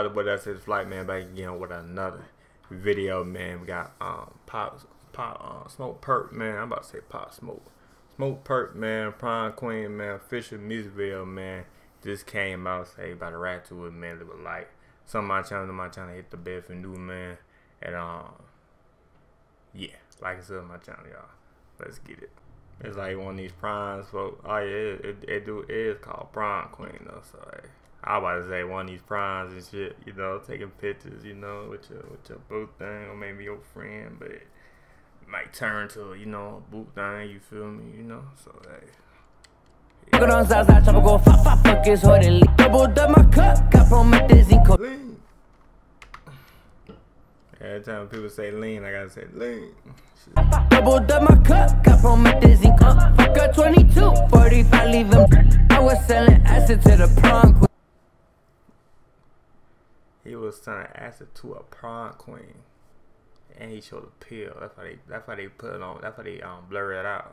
everybody, but that's his flight, man, back again with another video, man. We got Pop Smoke Perp, man. I'm about to say Pop Smoke Perp, man. Prime Queen, man. Official music video, man. Just came out, so everybody rap to it, man. It was like some of my channel hit the bell for new, man. And yeah, like I said on my channel, y'all. Let's get it. It's like one of these primes, folks. Oh yeah, it is called Prime Queen though. So hey, I was about to say one of these primes and shit, you know, taking pictures, you know, with your boot thing or maybe your friend, but it might turn to, you know, a boot thing. You feel me? You know, so hey. Lean. Every time people say lean, I gotta say lean. Doubled up my cup, got promethazine cup. Fuck a 22, 45, leave them. I was selling acid to the prom queen. He was selling acid to a prom queen, and he showed a pill. That's why they put it on. That's why they blur it out.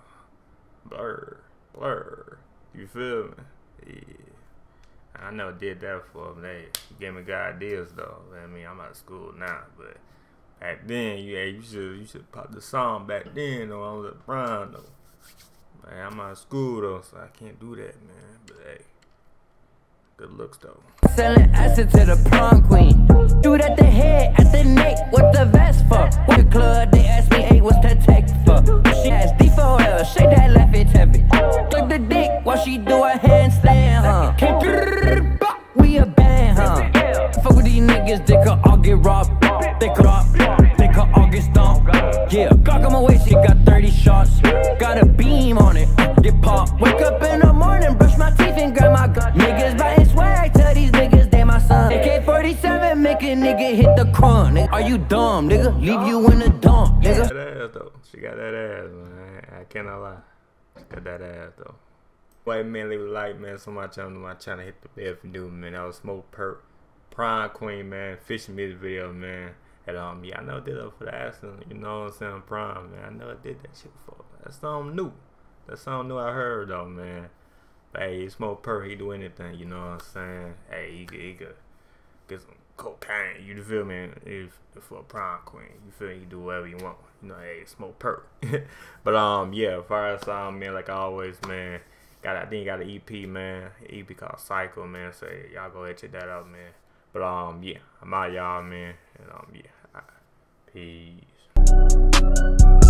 Blur. You feel me? Yeah. I never did that for him. They gave me good ideas though. I mean, I'm out of school now, but back then, you should pop the song back then though. I was at Brown though. Man, I'm out of school though, so I can't do that, man. But hey, good looks though. Selling acid to the prom queen. Shoot at the head, at the neck, what the vest for? What the club, they asked me, hey, what's that tech for? She has D4L, shake that left, it's heavy. Click the dick while she do a handstand, huh? We a band, huh? Fuck with these niggas, they could all get robbed. They could all get stomped. Yeah, Glock on my waist, she got 30 shots. Got a beam on it, get popped. Wake up in the morning, brush my teeth and grab my gun. Niggas biting swag, tell these niggas they my son. AK-47, make a nigga hit the crun. Are you dumb, nigga? Leave you in the dump, nigga. That ass though. She got that ass, man. I cannot lie. She got that ass though. White man, leave a like, man. So my channel hit the bell for new, man. That was Smoke Perp, Prime Queen, man. Fishing music video, man. And yeah, I never did that for the accent, you know what I'm saying, Prime, man. I never did that shit before. That's something new. That's something new I heard though, man. But hey, Smoke Perp, he do anything, you know what I'm saying? Hey, he could get some cocaine, you feel me? If for a Prime Queen, you feel me? You do whatever you want. You know, hey, Smoke Perp. But yeah, as far as man, like always, man. I think he got an EP, man. An EP called Cycle, man. So y'all go ahead check that out, man. But yeah, I'm out, y'all, man. And yeah, peace.